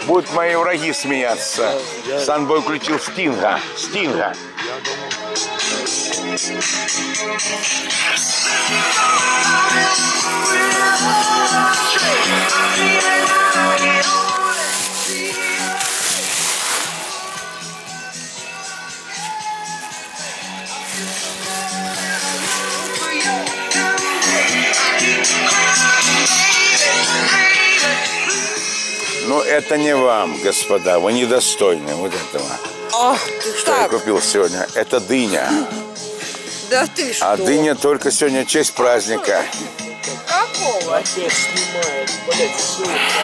Будут мои враги смеяться. Санбой включил Стинга. Стинга. Но это не вам, господа. Вы недостойны вот этого. Ах, что я купил сегодня. Это дыня. Да ты что? А дыня только сегодня в честь праздника. Какого? Опять снимает, блядь, все.